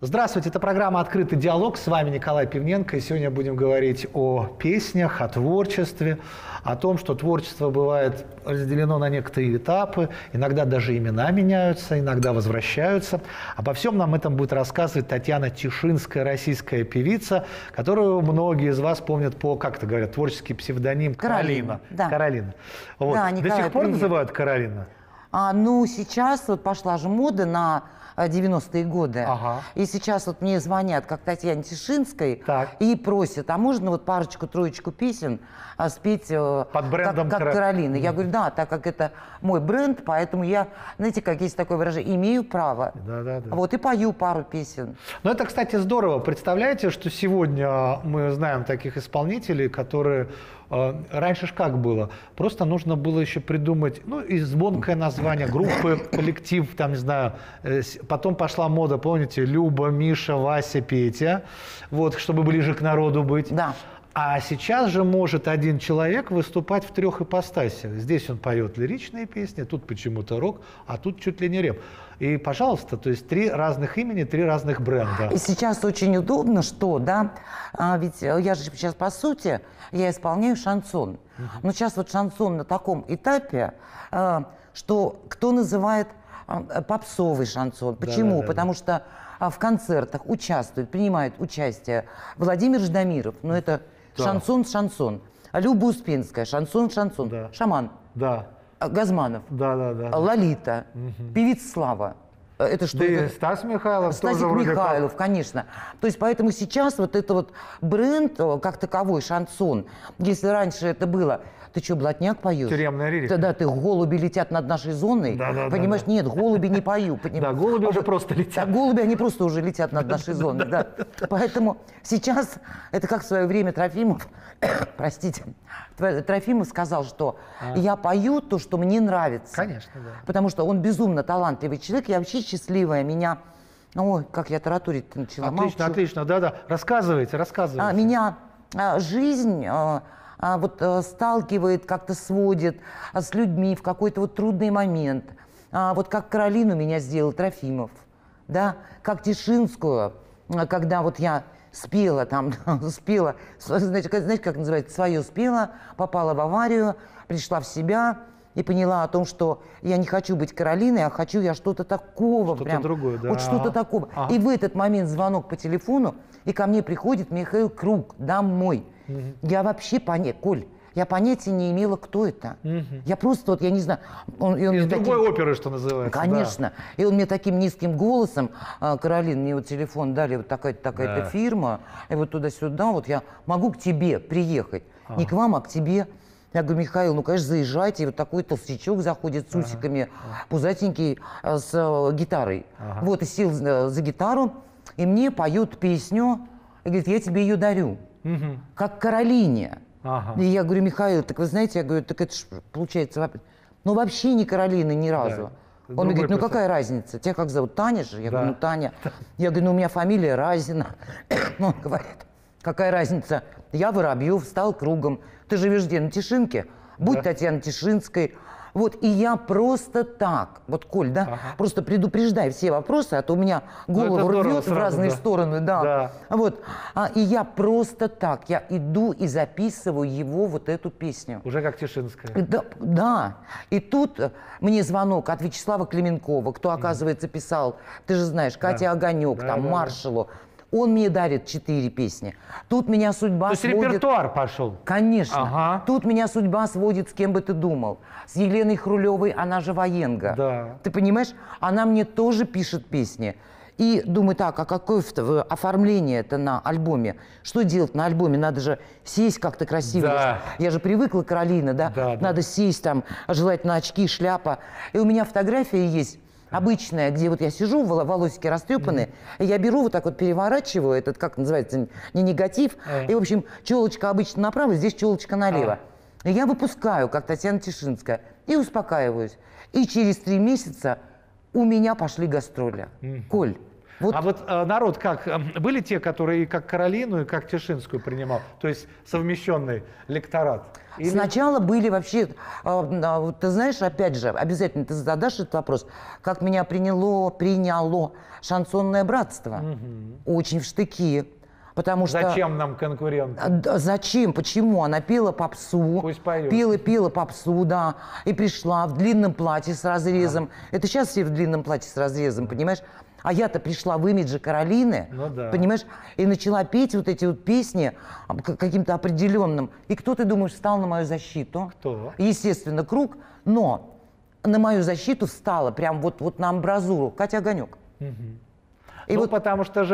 Здравствуйте, это программа «Открытый диалог». С вами Николай Пивненко. И сегодня будем говорить о песнях, о творчестве, о том, что творчество бывает разделено на некоторые этапы. Иногда даже имена меняются, иногда возвращаются. Обо всем нам этом будет рассказывать Татьяна Тишинская, российская певица, которую многие из вас помнят по, как это говорят, творческий псевдоним Каролина. Да. Каролина. Вот. Да, Николай, до сих пор привет. называют Каролина? Ну, сейчас вот пошла же мода на 90-е годы. Ага. И сейчас вот мне звонят, как Татьяне Тишинской, Так. и просят, а можно вот парочку-троечку песен спеть под брендом как Каролина? Я говорю, да, так как это мой бренд, поэтому я, знаете, как есть такое выражение, имею право. Да. Вот и пою пару песен. Но это, кстати, здорово. Представляете, что сегодня мы знаем таких исполнителей, которые... Раньше ж как было? Просто нужно было еще придумать, и звонкое название группы, коллектив, там, не знаю. Потом пошла мода, помните, Люба, Миша, Вася, Петя, вот, чтобы ближе к народу быть. Да. А сейчас же может один человек выступать в 3 ипостасях. Здесь он поет лиричные песни, тут почему-то рок, а тут чуть ли не рэп. И, пожалуйста, то есть 3 разных имени, 3 разных бренда. И сейчас очень удобно, что, да, ведь я же сейчас, по сути, я исполняю шансон. Но сейчас вот шансон на таком этапе, что кто называет попсовый шансон. Почему? Да. Потому что в концертах принимает участие Владимир Ждамиров, но это шансон, Люба Успенская, шансон, Да. Шаман, Да. Газманов, Да. Лолита, певица Слава. Это что? Да и Стас Михайлов Стасик тоже вроде Михайлов, конечно. То есть поэтому сейчас вот это вот бренд, как таковой, шансон, если раньше это было, ты что, блатняк поешь? Тюремная лирика. Да, ты голуби летят над нашей зоной. Да. Понимаешь, нет, голуби не пою. Да, голуби уже просто летят. Да, голуби, они просто уже летят над нашей зоной, да. Поэтому сейчас, это как в свое время Трофимов, простите, Трофимов сказал, что я пою то, что мне нравится. Конечно, да. Потому что он безумно талантливый человек, я вообще счастливая, меня... Ой, как я тараторить начала. Отлично, да. Рассказывайте. Меня жизнь сталкивает, как-то сводит с людьми в какой-то вот трудный момент. Вот как Каролину меня сделал Трофимов, да, как Тишинскую, когда вот я спела, знаете, как называется, свое спела, попала в аварию, пришла в себя и поняла о том, что я не хочу быть Каролиной, а хочу я что-то такого. Что-то другое, да. Вот что-то такого. И в этот момент звонок по телефону, и ко мне приходит Михаил Круг домой. Я вообще Коль, я понятия не имела, кто это. Я просто, я не знаю... Из другой оперы, что называется. Конечно. Да. И он мне таким низким голосом, Каролин, мне вот телефон дали, вот такая-то фирма, и вот туда-сюда, вот я могу к тебе приехать. Не к вам, а к тебе. Я говорю, Михаил, конечно, заезжайте. И вот такой толстячок заходит с усиками, пузатенький, с гитарой. Вот, и сел за гитару, и мне поют песню, и говорит, я тебе ее дарю. Как Каролине. И я говорю, Михаил, так вы знаете, я говорю, так это ж получается, вообще не Каролина ни разу. Да. Он мне говорит, какая разница? Тебя как зовут? Таня же? Я говорю, Таня. Я говорю, у меня фамилия Разина. Он говорит, какая разница? Я Воробьев, стал Кругом. Ты живешь где? На Тишинке? Будь Татьяна Тишинской. Вот, и я просто так, вот, Коль, да, просто предупреждай все вопросы, а то у меня голову рвет в разные стороны, да. Вот, и я просто так, я иду и записываю его, вот эту песню. Уже как Тишинская. Да. И тут мне звонок от Вячеслава Клименкова, кто, оказывается, писал, ты же знаешь, Катя Огонек, Маршалу. Он мне дарит 4 песни. Тут меня судьба сводит... То есть репертуар пошел? Конечно. Тут меня судьба сводит с кем бы ты думал. С Еленой Хрулевой, она же военга. Да. Ты понимаешь? Она мне тоже пишет песни. И думаю, так, а какое оформление это на альбоме? Что делать на альбоме? Надо же сесть как-то красиво. Да. Я же привыкла, Каролина, да? Надо сесть там, желательно очки, шляпа. И у меня фотография есть. Обычная, где вот я сижу, волосики растрепанные, и я беру вот так вот, переворачиваю этот, как называется, не негатив, и, в общем, челочка обычно направо, здесь челочка налево. И я выпускаю, как Татьяна Тишинская, и успокаиваюсь. И через 3 месяца у меня пошли гастроли. Коль, Вот. А вот народ как? Были те, которые и как Каролину, и как Тишинскую принимал? То есть совмещенный лекторат? Или... Сначала были вообще, ты знаешь, опять же, обязательно ты задашь этот вопрос, как меня приняло шансонное братство. Очень в штыки. Потому что... Зачем нам конкурент? Зачем? Почему? Она пела попсу. Пусть поет. Пела попсу, да. И пришла в длинном платье с разрезом. Это сейчас все в длинном платье с разрезом, понимаешь? А я-то пришла в имидже Каролины, ну, да. понимаешь? И начала петь вот эти вот песни каким-то определенным. И кто, ты думаешь, встал на мою защиту? Кто? Естественно, Круг. Но на мою защиту встала прям вот на амбразуру Катя Огонек. И ну, вот, потому что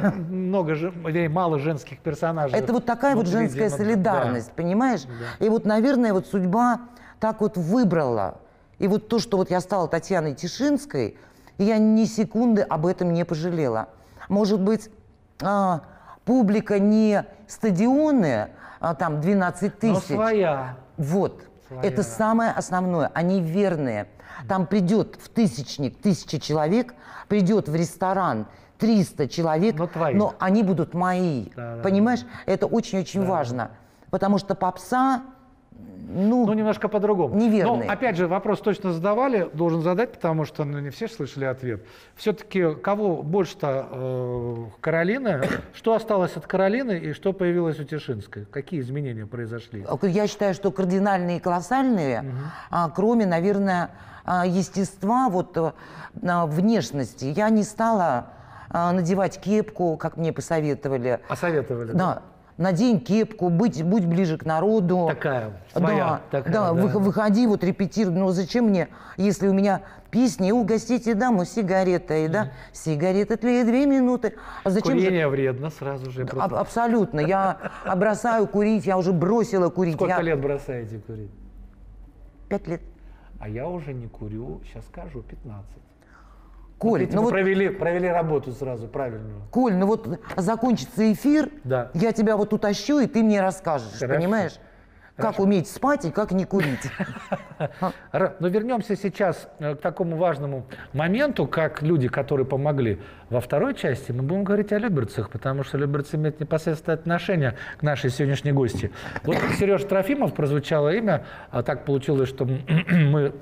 мало женских персонажей. Это вот такая вот женская солидарность, да. Понимаешь? Да. И вот, наверное, вот судьба так вот выбрала. И вот то, что вот я стала Татьяной Тишинской, я ни секунды об этом не пожалела. Может быть, публика не стадионы, там 12 тысяч. Но своя. Вот. Своя. Это самое основное. Они верные. Там придет в тысячник 1000 человек, придет в ресторан 300 человек, но они будут мои. Да, понимаешь? Да. Это очень-очень важно. Потому что попса, ну немножко по-другому. Неверные. Но, опять же, вопрос точно задавали, должен задать, потому что не все слышали ответ. Все-таки кого больше-то Каролины? Что осталось от Каролины и что появилось у Тишинской? Какие изменения произошли? Я считаю, что кардинальные и колоссальные, кроме, наверное, естества, вот, внешности. Я не стала надевать кепку, как мне посоветовали. Посоветовали, да? Надень кепку, будь ближе к народу. Такая, своя. Да, такая, да. Выходи, вот репетируй. Ну зачем мне, если у меня песни «Угостите даму сигаретой», да? Сигарета тлеет 2 минуты. А зачем курение вредно сразу же. Абсолютно. Я бросаю курить, я уже бросила курить. Сколько лет бросаете курить? 5 лет. А я уже не курю, сейчас скажу, 15. Коль, вот провели работу сразу правильную. Коль, ну вот закончится эфир, да. Я тебя вот утащу, и ты мне расскажешь, хорошо. Понимаешь? Хорошо. Как уметь спать и как не курить. Но вернемся сейчас к такому важному моменту, как люди, которые помогли. Во второй части мы будем говорить о люберцах, потому что люберцы имеют непосредственное отношение к нашей сегодняшней гости. Вот Сережа Трофимов прозвучало имя, а так получилось, что мы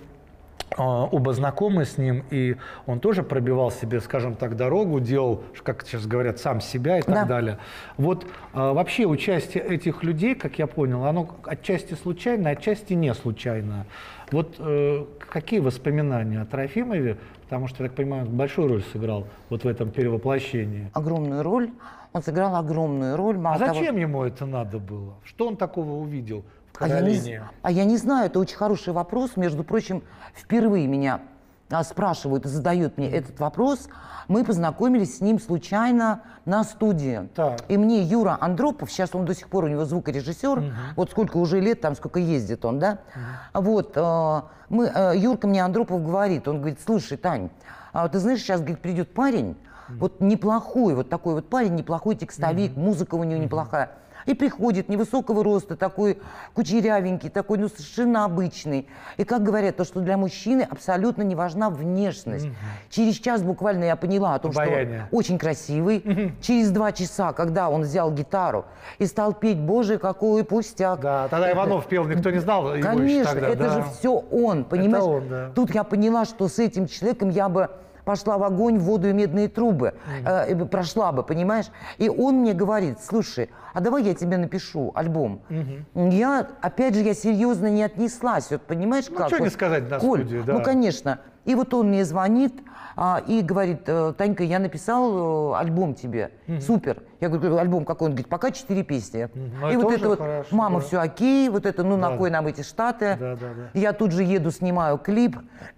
оба знакомы с ним, и он тоже пробивал себе, скажем так, дорогу, делал, как сейчас говорят, сам себя и так далее. Вот вообще участие этих людей, как я понял, оно отчасти случайно, отчасти не случайно. Вот какие воспоминания о Трофимове, потому что, я так понимаю, он большую роль сыграл вот в этом перевоплощении. Огромную роль. Он сыграл огромную роль. А зачем ему это надо было? Что он такого увидел? Я не знаю, это очень хороший вопрос. Между прочим, впервые меня спрашивают и задают мне этот вопрос. Мы познакомились с ним случайно на студии. Так. И мне Юра Андропов, сейчас он до сих пор, у него звукорежиссер, вот сколько уже лет, там сколько ездит он, да? Вот, Юрка мне Андропов говорит, он говорит: слушай, Тань, ты знаешь, сейчас, говорит, придет парень, вот неплохой, вот такой вот парень, неплохой текстовик, музыка у него неплохая. И приходит невысокого роста, такой кучерявенький, такой, ну, совершенно обычный. И, как говорят, то, что для мужчины абсолютно не важна внешность. Через час буквально я поняла о том, что он очень красивый. Через 2 часа, когда он взял гитару и стал петь «Боже, какой пустяк». Да, тогда Иванов пел, никто не знал его. Конечно, тогда, это же все он, понимаешь? Это он, да. Тут я поняла, что с этим человеком я бы пошла в огонь, в воду и медные трубы, прошла бы, понимаешь? И он мне говорит: слушай, а давай я тебе напишу альбом. Я, опять же, я серьезно не отнеслась, вот понимаешь, ну, как? Что не сказать на студии, да. Ну, конечно. И вот он мне звонит и говорит: Танька, я написал альбом тебе, супер. Я говорю: альбом какой? Он говорит: пока 4 песни. И вот это вот хорошо, «Мама, все окей», вот это, ну, на кой нам эти Штаты. Я тут же еду, снимаю клип,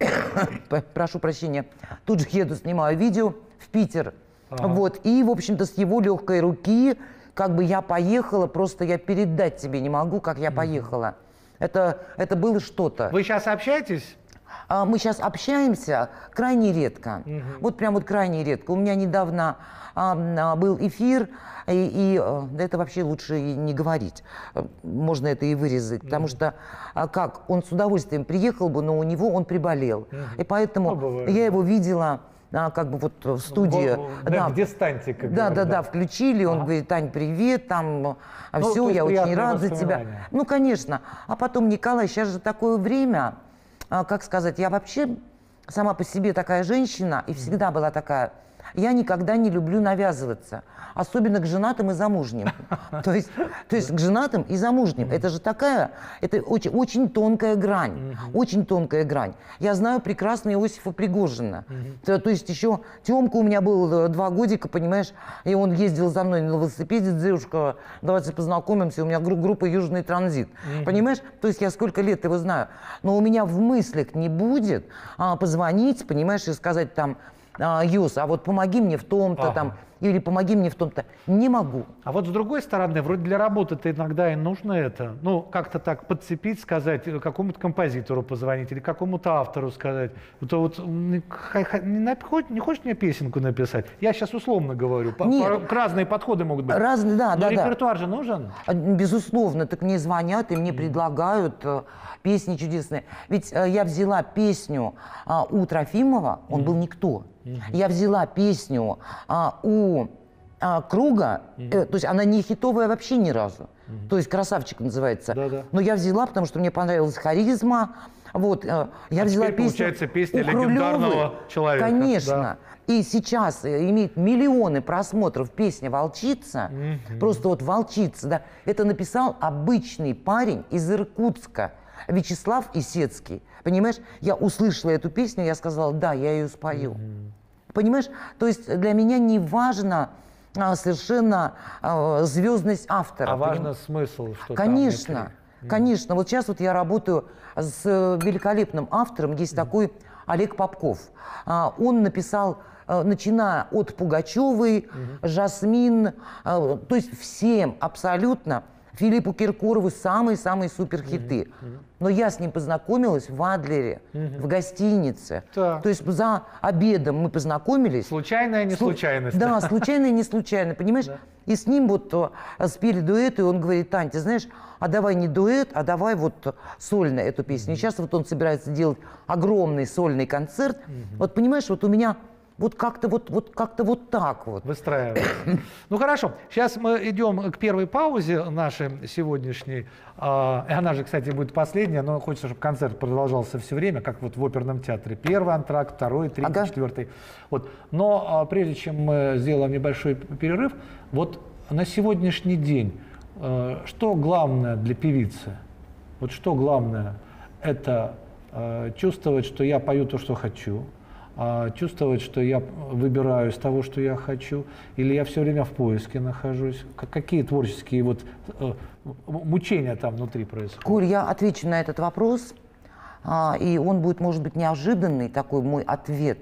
прошу прощения, тут же еду, снимаю видео в Питер. Вот, и, в общем-то, с его легкой руки как бы я поехала, просто я передать тебе не могу, как я поехала. Это было что-то. Вы сейчас общаетесь? Мы сейчас общаемся крайне редко. Вот прям вот крайне редко. У меня недавно был эфир, и это вообще лучше и не говорить. Можно это и вырезать, потому что как он с удовольствием приехал бы, но у него он приболел. И поэтому я его видела как бы вот в студии. В дистанте, как Да, включили, он говорит: Тань, привет, там, все, я очень рад за тебя. Ну, конечно. А потом, Николай, сейчас же такое время, как сказать, я вообще сама по себе такая женщина, и всегда была такая. Я никогда не люблю навязываться, особенно к женатым и замужним. То есть к женатым и замужним. Это же такая, это очень, очень тонкая грань, очень тонкая грань. Я знаю прекрасно Иосифа Пригожина. То есть еще Тёмка у меня был 2 годика, понимаешь, и он ездил за мной на велосипеде, девушка, давайте познакомимся, у меня группа «Южный транзит». Понимаешь, то есть я сколько лет его знаю, но у меня в мыслях не будет позвонить, понимаешь, и сказать там: Юс, а вот помоги мне в том-то там, или помоги мне в том-то. Не могу. А вот с другой стороны, вроде для работы-то иногда и нужно это, ну, как-то так подцепить, сказать, какому-то композитору позвонить или какому-то автору сказать. Не хочешь мне песенку написать? Я сейчас условно говорю. Разные подходы могут быть. Разные, да. Но репертуар же нужен? Безусловно. Так мне звонят и мне предлагают песни чудесные. Ведь я взяла песню у Трофимова, он был никто. Я взяла песню у Круга, то есть она не хитовая вообще ни разу. То есть «Красавчик» называется. Да. Но я взяла, потому что мне понравилась харизма. Вот, я взяла теперь, песню получается, песня у легендарного человека. Конечно. Да. И сейчас имеет миллионы просмотров песня «Волчица». Просто вот «Волчица». Да, это написал обычный парень из Иркутска, Вячеслав Исецкий. Понимаешь, я услышала эту песню, я сказала: да, я ее спою. Понимаешь, то есть для меня не важно совершенно звездность автора. А важно смысл, что конечно, там внутри. Конечно. Вот сейчас вот я работаю с великолепным автором, есть такой Олег Попков. Он написал, начиная от Пугачевой, Жасмин, то есть всем абсолютно, Филиппу Киркорову самые-самые суперхиты. Но я с ним познакомилась в Адлере, в гостинице. Да. То есть за обедом мы познакомились. Случайная не случайность. Да, случайная не случайно, понимаешь? Да. И с ним вот спели дуэт, и он говорит: Тань, ты знаешь, а давай не дуэт, а давай вот сольно эту песню. И сейчас вот он собирается делать огромный сольный концерт. Вот понимаешь, вот у меня... Вот как-то вот так вот. Выстраивается. Ну хорошо, сейчас мы идем к первой паузе нашей сегодняшней. Она же, кстати, будет последняя, но хочется, чтобы концерт продолжался все время, как вот в оперном театре. Первый антракт, второй, третий, четвертый. Вот. Но прежде чем мы сделаем небольшой перерыв, вот на сегодняшний день что главное для певицы? Вот что главное? Это чувствовать, что я пою то, что хочу, чувствовать, что я выбираю из того, что я хочу, или я все время в поиске нахожусь? Какие творческие вот мучения там внутри происходят? Коль, я отвечу на этот вопрос, и он будет, может быть, неожиданный, такой мой ответ.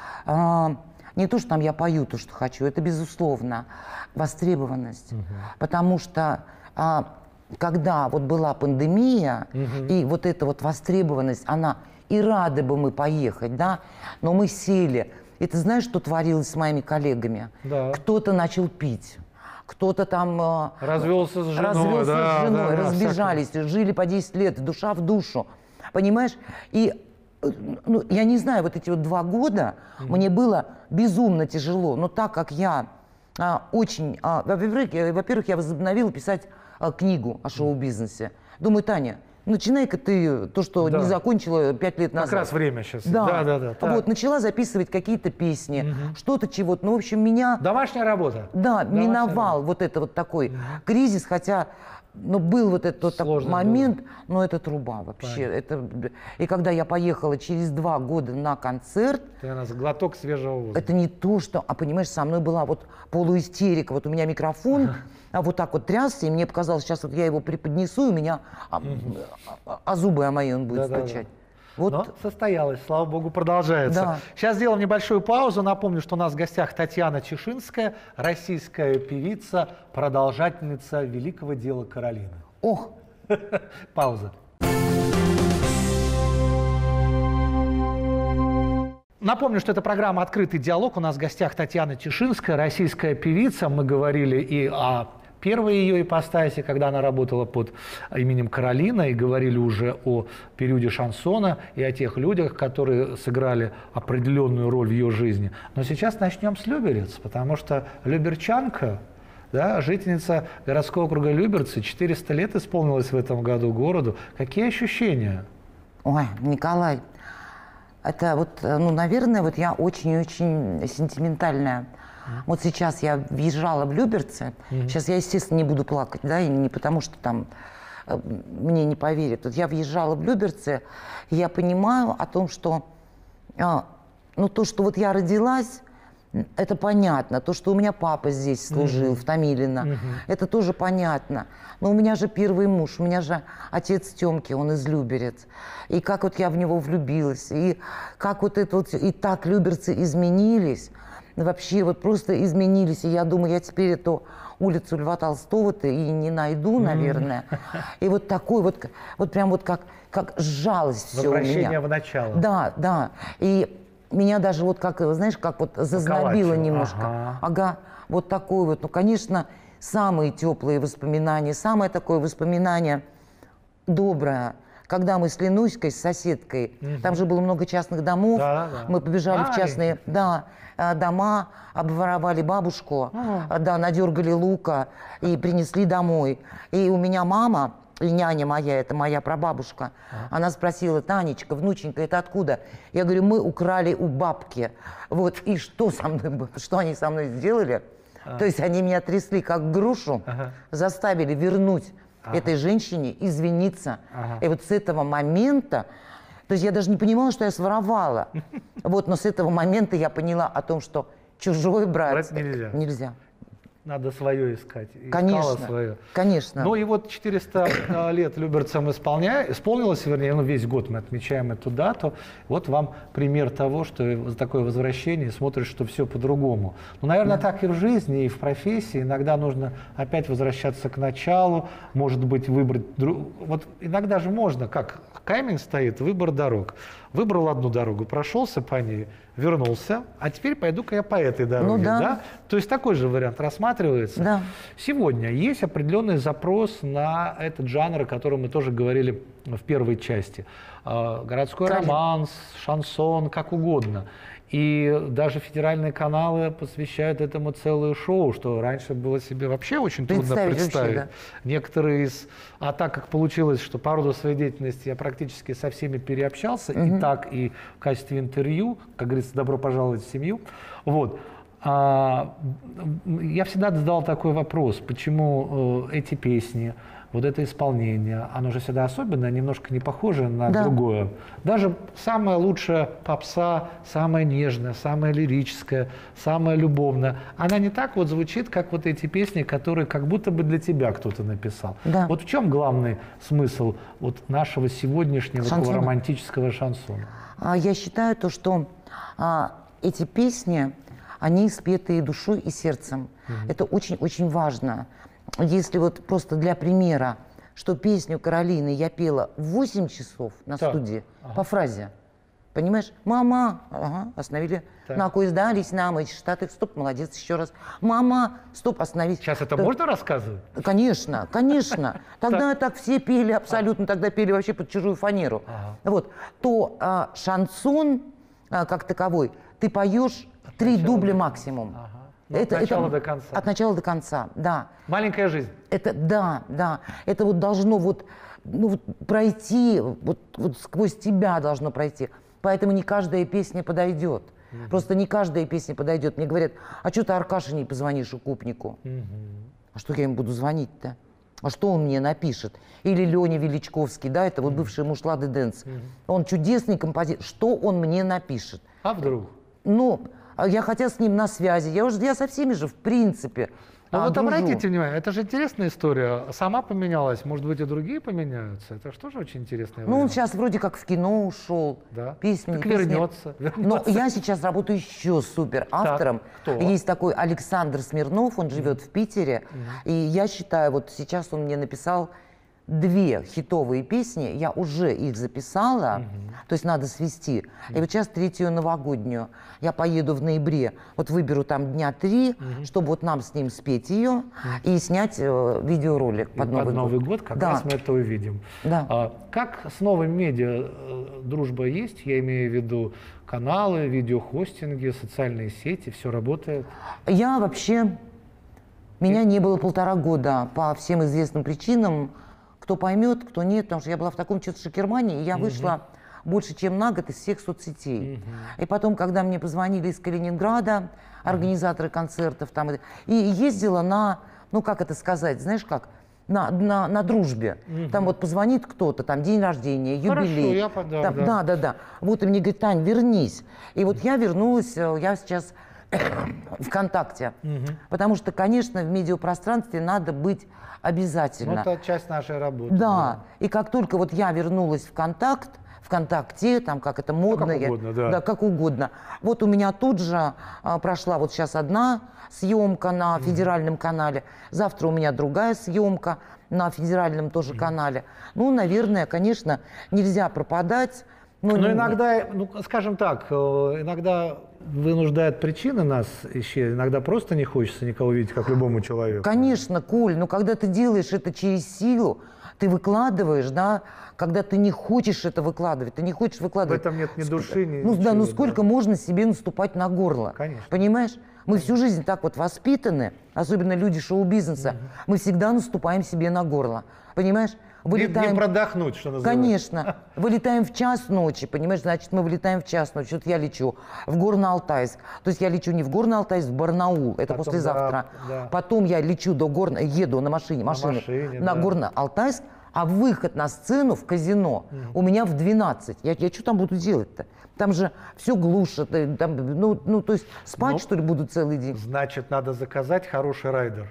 Не то, что там я пою то, что хочу, это, безусловно, востребованность. Потому что когда вот была пандемия, и вот эта вот востребованность, она... И рады бы мы поехать, да, но мы сели. И ты знаешь, что творилось с моими коллегами? Да. Кто-то начал пить, кто-то там... развелся с женой, разбежались, жили по 10 лет, душа в душу, понимаешь? И, ну, я не знаю, вот эти вот 2 года мне было безумно тяжело, но так как я очень... Во-первых, я возобновила писать книгу о шоу-бизнесе. Думаю, Таня, начинай-ка ты то, что не закончила 5 лет назад. Как раз время сейчас. Да. Вот, начала записывать какие-то песни, что-то, чего-то. Ну, в общем, меня... Домашняя работа. Да, миновал вот это вот такой кризис, хотя... Но был вот этот вот момент, но это труба вообще. Это... И когда я поехала через 2 года на концерт... Ты у нас глоток свежего воздуха. Это не то, что... А понимаешь, со мной была вот полуистерика. Вот у меня микрофон вот так вот трясся, и мне показалось, сейчас вот я его преподнесу, и у меня... зубы о мои он будет стучать. Вот. Но состоялось, слава богу, продолжается. Да. Сейчас сделаем небольшую паузу. Напомню, что у нас в гостях Татьяна Чешинская, российская певица, продолжательница великого дела Каролины. Ох! Пауза. Напомню, что это программа «Открытый диалог». У нас в гостях Татьяна Чешинская, российская певица. Мы говорили и о первой ее ипостаси, когда она работала под именем Каролина, и говорили уже о периоде шансона и о тех людях, которые сыграли определенную роль в ее жизни. Но сейчас начнем с Люберец, потому что люберчанка, да, жительница городского округа Люберцы, 400 лет исполнилось в этом году городу. Какие ощущения? Ой, Николай, это вот, ну, наверное, вот я очень-очень сентиментальная. Вот сейчас я въезжала в Люберцы, сейчас я, естественно, не буду плакать, да, и не потому что там мне не поверят. Вот я въезжала в Люберцы, и я понимаю о том, что, ну, то, что вот я родилась, это понятно. То, что у меня папа здесь служил, в Томилино, это тоже понятно. Но у меня же первый муж, у меня же отец Тёмки, он из Люберец. И как вот я в него влюбилась, и как вот это вот, и так Люберцы изменились, вообще вот просто изменились. И я думаю, я теперь эту улицу Льва Толстого-то и не найду, наверное. И вот такой вот прям вот как сжалось все у меня. Возвращение в начало. Да, да. И меня даже вот как, знаешь, как вот зазнобило немножко. Ага, вот такой вот. Ну, конечно, самые теплые воспоминания, самое такое воспоминание доброе, когда мы с Ленуськой, с соседкой, там же было много частных домов, мы побежали в частные дома, обворовали бабушку, да, надергали лука и принесли домой. И у меня мама, и няня моя, это моя прабабушка, она спросила: Танечка, внученька, это откуда? Я говорю: мы украли у бабки. Вот, и что со мной, что они со мной сделали? То есть они меня трясли как грушу, заставили вернуть этой женщине, извиниться. И вот с этого момента, то есть я даже не понимала, что я своровала. Вот, но с этого момента я поняла о том, что чужое брать нельзя. Надо свое искать. Конечно, свое. Конечно. Ну и вот 400 лет Люберцам исполнилось, вернее, ну, весь год мы отмечаем эту дату. Вот вам пример того, что такое возвращение, смотришь, что все по-другому. Ну, наверное, так и в жизни, и в профессии. Иногда нужно опять возвращаться к началу, может быть, выбрать... Вот иногда же можно, как камень стоит, выбор дорог. Выбрал одну дорогу, прошелся по ней, вернулся, а теперь пойду-ка я по этой дороге. Ну, да. Да? То есть такой же вариант рассматривается. Да. Сегодня есть определенный запрос на этот жанр, о котором мы тоже говорили в первой части. Городской романс, шансон, как угодно. И даже федеральные каналы посвящают этому целое шоу, что раньше было себе вообще очень трудно представить. Вообще, да. Некоторые из... А так как получилось, что по роду своей деятельности я практически со всеми переобщался, и так, и в качестве интервью, как говорится, добро пожаловать в семью. Вот. Я всегда задавал такой вопрос, почему эти песни, вот это исполнение, оно же всегда особенное, немножко не похоже на другое. Даже самая лучшая попса, самая нежная, самая лирическая, самая любовная, она не так вот звучит, как вот эти песни, которые как будто бы для тебя кто-то написал. Да. Вот в чем главный смысл вот нашего сегодняшнего такого романтического шансона? Я считаю, то, что эти песни, они спеты и душой, и сердцем. Это очень-очень важно. Если вот просто для примера, что песню Каролины я пела в 8 часов на студии по фразе, понимаешь? Мама, остановили, на кой сдались нам эти штаты, стоп, молодец, еще раз. Мама, стоп, остановись. Сейчас это можно рассказывать? Конечно, конечно. Тогда так все пели абсолютно, тогда пели вообще под чужую фанеру. Вот, то шансон как таковой ты поешь 3 дубля максимум. От начала до конца. От начала до конца, да. Маленькая жизнь. Это, да. Это вот должно вот пройти, вот сквозь тебя должно пройти. Поэтому не каждая песня подойдет. Просто не каждая песня подойдет. Мне говорят: а что ты Аркаше не позвонишь, укупнику? А что я ему буду звонить-то? А что он мне напишет? Или Леня Величковский, да, это вот бывший муж Лады Дэнс. Он чудесный композитор. Что он мне напишет? А вдруг? Ну, я хотя с ним на связи. Я со всеми же, в принципе. Ну вот обратите внимание, это же интересная история. Сама поменялась, может быть, и другие поменяются. Это же тоже очень интересная. Ну, он сейчас вроде как в кино ушел. Да. Песни. Так вернется. Но я сейчас работаю еще супер автором. Так, кто? Есть такой Александр Смирнов, он живет в Питере. И я считаю, вот сейчас он мне написал 2 хитовые песни, я уже их записала, то есть надо свести. И вот сейчас 3-ю новогоднюю я поеду в ноябре, вот выберу там дня 3, чтобы вот нам с ним спеть ее и снять видеоролик под Новый год как раз мы это увидим. Да. Как с новым медиа дружба есть? Я имею в виду каналы, видеохостинги, социальные сети, все работает? Я вообще... Меня не было 1,5 года по всем известным причинам. Кто поймет, кто нет, потому что я была в таком чувстве шокермании, и я вышла больше, чем на год из всех соцсетей. И потом, когда мне позвонили из Калининграда, организаторы концертов, там, и ездила на, ну как это сказать, знаешь как, на дружбе. Там вот позвонит кто-то, там день рождения, юбилей. Хорошо, я там, да. Вот и мне говорит: Тань, вернись. И вот я вернулась, я сейчас ВКонтакте. Потому что, конечно, в медиапространстве надо быть обязательно. Ну, это часть нашей работы. Да. И как только вот я вернулась в ВКонтакте, там как это модно. Ну, как угодно, да. Да, как угодно. Вот у меня тут же прошла вот сейчас одна съемка на федеральном канале. Завтра у меня другая съемка на федеральном тоже канале. Ну, наверное, конечно, нельзя пропадать. Но иногда, ну, скажем так, иногда вынуждает причины нас исчезнуть, иногда просто не хочется никого видеть, как любому человеку. Конечно, Коль, но когда ты делаешь это через силу, ты выкладываешь, да, когда ты не хочешь это выкладывать, ты не хочешь выкладывать. В этом нет ни души, ни Ну ничего, да, ну сколько можно себе наступать на горло? Конечно. Понимаешь? Мы всю жизнь так вот воспитаны, особенно люди шоу-бизнеса, мы всегда наступаем себе на горло. Понимаешь? Вылетаем... Не продохнуть, что называется. Конечно. Вылетаем в час ночи, понимаешь, значит, мы вылетаем в час ночи. Вот я лечу в Горно-Алтайск. То есть я лечу не в Горно-Алтайск, в Барнаул. Это потом, послезавтра. Да. Потом я лечу до еду на машине на Горно-Алтайск, а выход на сцену в казино у меня в 12. Я что там буду делать-то? Там же все глушат. Там, ну, то есть спать, что ли, буду целый день? Значит, надо заказать хороший райдер.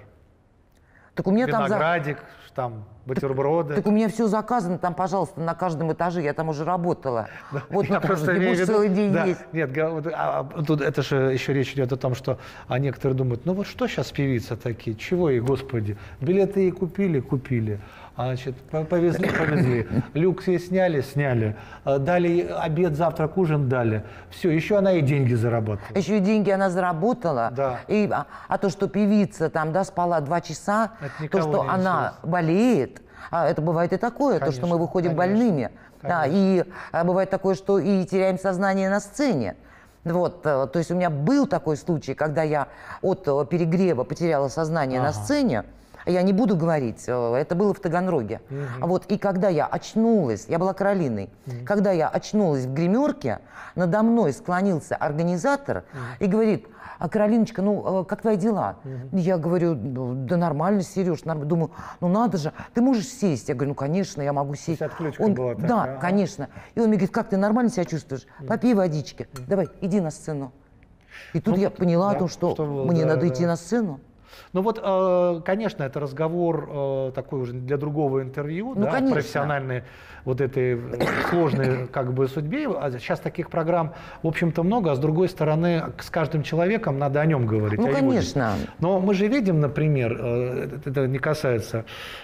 Так у меня виноградик, там бутерброды. Так у меня все заказано, там, пожалуйста, на каждом этаже, я там уже работала. Да, вот я просто имею в виду, целый день да, есть. Нет, тут это же еще речь идет о том, что некоторые думают, ну вот что сейчас певицы такие, чего ей, господи, билеты ей купили. Значит, повезли. Люкс ей сняли. Дали обед, завтрак, ужин дали. Все, еще она и деньги заработала. Еще и деньги она заработала. Да. А то, что певица там, да, спала 2 часа, то, что она болеет, это бывает и такое, конечно, то, что мы выходим больными. Да, и бывает такое, что и теряем сознание на сцене. Вот, то есть у меня был такой случай, когда я от перегрева потеряла сознание на сцене. Я не буду говорить, это было в Таганроге. Вот, и когда я очнулась, я была Каролиной, когда я очнулась в гримерке, надо мной склонился организатор и говорит: а, Каролиночка, ну, как твои дела? Я говорю: да нормально, Сереж, нормально. Думаю, ну надо же, ты можешь сесть? Я говорю: ну, конечно, я могу сесть. Он, была такая, да, конечно. И он мне говорит: как ты нормально себя чувствуешь? Попей водички, давай, иди на сцену. И тут я поняла о том, что мне надо идти на сцену. Ну вот, конечно, это разговор такой уже для другого интервью, ну, да, профессиональной вот этой сложной как бы судьбе. А сейчас таких программ, в общем-то, много, а с другой стороны, с каждым человеком надо о нем говорить. Ну, конечно. Но мы же видим, например, это не касается,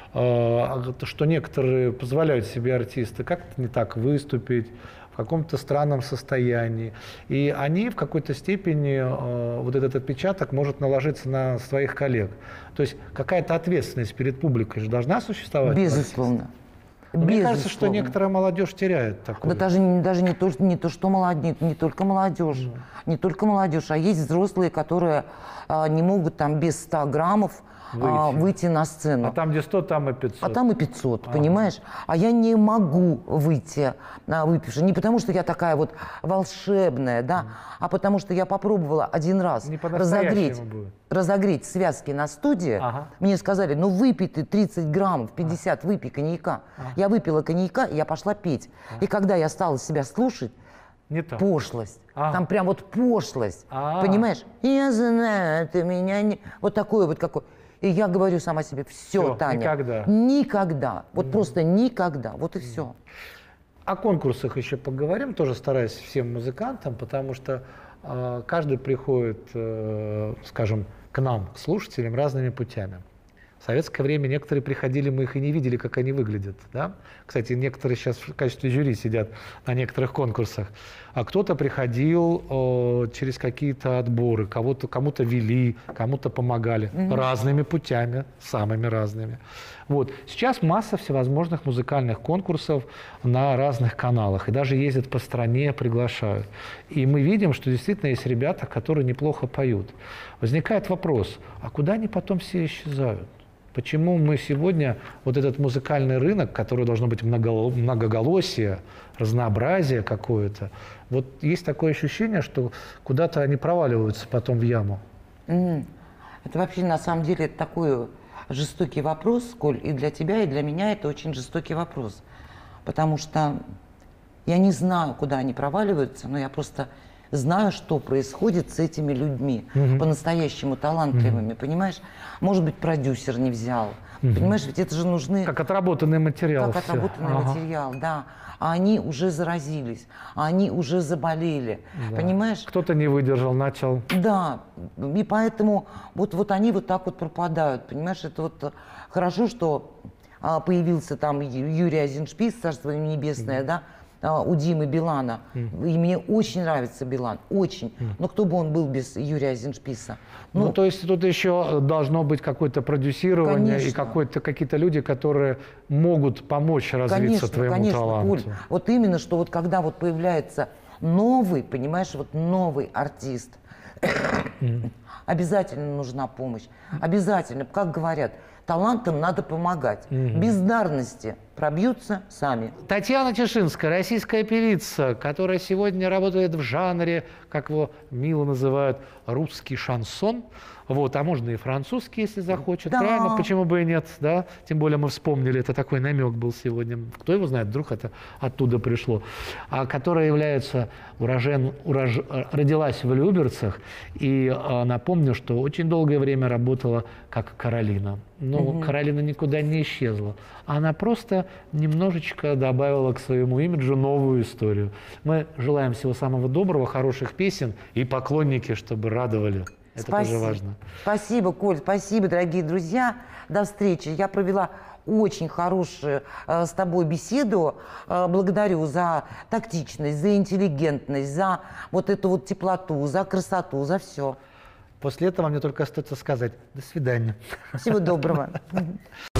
что некоторые позволяют себе артисты как-то не так выступить, в каком-то странном состоянии. И они в какой-то степени, вот этот отпечаток может наложиться на своих коллег. То есть какая-то ответственность перед публикой же должна существовать? Безусловно. Мне кажется, что некоторая молодежь теряет такое. Да даже не то, что молодежь, не только молодежь, не только молодежь, а есть взрослые, которые не могут там без 100 граммов выйти на сцену. А там, где 100, там и 500. А там и 500, понимаешь? А я не могу выйти выпивши. Не потому, что я такая вот волшебная, да, а потому, что я попробовала один раз разогреть связки на студии. Мне сказали: ну выпей ты 30 граммов, 50, выпей коньяка. Я выпила коньяка, и я пошла петь. И когда я стала себя слушать, пошлость. Там прям вот пошлость. Понимаешь? Я знаю, ты меня не... Вот такое вот какое. И я говорю сама себе: все, Таня. Никогда. Никогда. Вот просто никогда. Вот и все. О конкурсах еще поговорим, тоже стараюсь всем музыкантам, потому что каждый приходит, скажем, к нам, к слушателям, разными путями. В советское время некоторые приходили, мы их и не видели, как они выглядят. Да? Кстати, некоторые сейчас в качестве жюри сидят на некоторых конкурсах. А кто-то приходил через какие-то отборы, кому-то вели, кому-то помогали. Разными путями, самыми разными. Вот. Сейчас масса всевозможных музыкальных конкурсов на разных каналах. И даже ездят по стране, приглашают. И мы видим, что действительно есть ребята, которые неплохо поют. Возникает вопрос, а куда они потом все исчезают? Почему мы сегодня, вот этот музыкальный рынок, который должно быть многоголосие, разнообразие какое-то, вот есть такое ощущение, что куда-то они проваливаются потом в яму? Это вообще, на самом деле, это такой жестокий вопрос, Коль, и для тебя, и для меня это очень жестокий вопрос. Потому что я не знаю, куда они проваливаются, но я просто знаю, что происходит с этими людьми, по-настоящему талантливыми, понимаешь? Может быть, продюсер не взял, понимаешь, ведь это же нужны... Как отработанный материал. Как отработанный материал, да. А они уже заразились, а они уже заболели, понимаешь? Кто-то не выдержал, начал. Да, и поэтому вот они вот так вот пропадают, понимаешь? Это вот хорошо, что появился там Юрий Айзеншпис, царство ему небесное, да, у Димы Билана. И мне очень нравится Билан, очень. Но кто бы он был без Юрия Айзеншписа? Ну, то есть тут еще должно быть какое-то продюсирование и какие-то люди, которые могут помочь развиться твоему таланту. Коль. Вот именно, что вот когда вот появляется новый, понимаешь, вот новый артист, обязательно нужна помощь. Обязательно, как говорят, талантам надо помогать. Бездарности пробьются сами. Татьяна Тишинская, российская певица, которая сегодня работает в жанре, как его мило называют, русский шансон. Вот, а можно и французский, если захочет. Да. Правильно, почему бы и нет, да? Тем более мы вспомнили, это такой намек был сегодня. Кто его знает, вдруг это оттуда пришло. А которая является родилась в Люберцах. И напомню, что очень долгое время работала как Каролина. Но Каролина никуда не исчезла. Она просто немножечко добавила к своему имиджу новую историю. Мы желаем всего самого доброго, хороших песен и поклонники, чтобы радовали. Это тоже важно. Спасибо, Коль, спасибо, дорогие друзья. До встречи. Я провела очень хорошую с тобой беседу. Благодарю за тактичность, за интеллигентность, за вот эту вот теплоту, за красоту, за все. После этого мне только остается сказать «до свидания». Всего доброго.